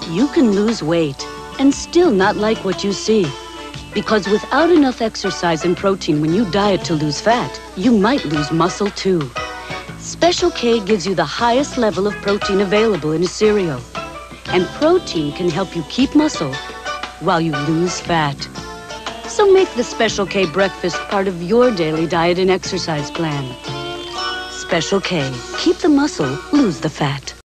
You can lose weight and still not like what you see. Because without enough exercise and protein when you diet to lose fat, you might lose muscle too. Special K gives you the highest level of protein available in a cereal. And protein can help you keep muscle while you lose fat. So make the Special K breakfast part of your daily diet and exercise plan. Special K. Keep the muscle, lose the fat.